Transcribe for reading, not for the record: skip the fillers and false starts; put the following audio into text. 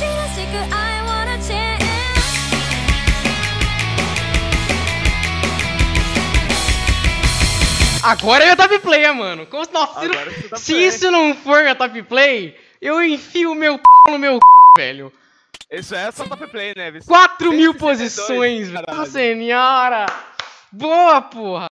Agora é meu top play, mano. Nossa, se isso não for meu top play, eu enfio meu p no meu c, velho. Isso é só top play, né? 4.000 posições, velho. Nossa senhora. Boa, porra.